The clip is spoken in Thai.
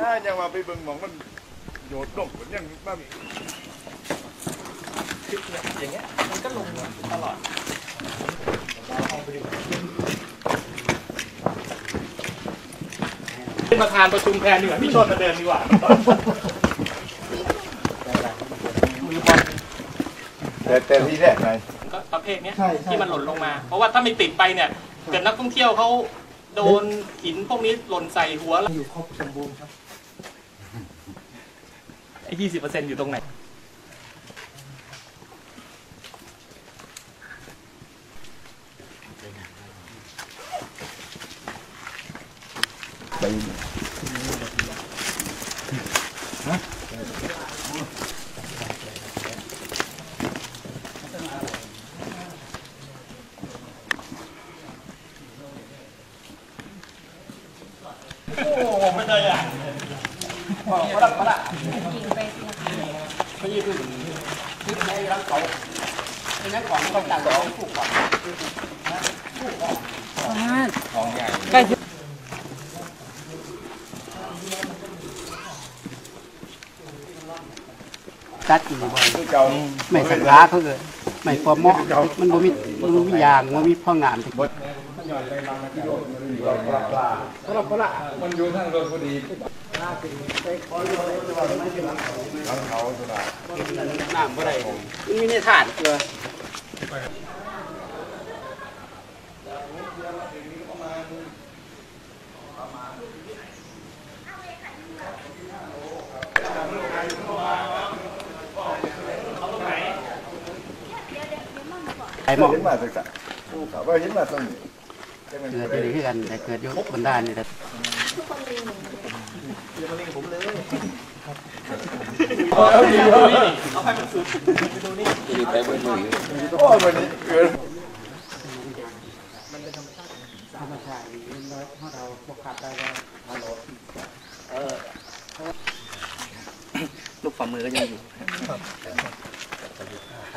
ยังมาไปเบิ่งหมองมันโยดลงเหมือนยังมันคืออย่างเงี้ยมันก็ลงตลอดเป็นประธานประชุมแทนดีกว่าพี่โชติมาเดินดีกว่ามือบอลแต่ที่แรกไงก็ประเภทนี้ที่มันหล่นลงมาเพราะว่าถ้าไม่ติดไปเนี่ยเกิดนักท่องเที่ยวเขาโดนหินพวกนี้หล่นใส่หัวแล้วอยู่ครบสมบูรณ์ครับไอ้20%อยู่ตรงไหนโอ้ไม่ได้อ่ะพอละยิงไปไม่ยิงด้วยคือในรังเก่าเป็นนักของต้องต่างกันผู้ก่อนของใหญ่ใกล้ตัดอีกบ่ไม่สังขาเขาเลยไม่พอเหมาะมันบ่มียางมันมีพ่องานมันอยู่ทางรถพอดีทางเขาสุดาน้ำบ่ได้มันมีในถาดเกลือไอ้หมอกเห็นมาสักสักว่าเห็นมาตรงนี้เกิดจะดีขึ้นกันแต่เกิดยุบบนด้านนี่แต่เอาดีเอาให้มันสุดดูนี่ไปบนมือโอ้วันนี้เกินมันเป็นธรรมชาติเราพวกขาดได้แล้วลูกฝ่ามือก็ยังอยู่